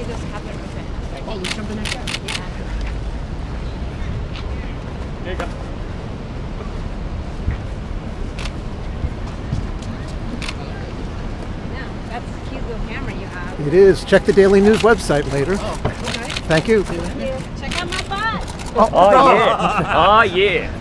just have it open. Oh, let's jump in that guy. Yeah. There you go. Yeah, that's a cute little hammer you have. It is. Check the Daily News website later. Oh, okay. Thank you. Check out my butt. Oh yeah. Oh yeah.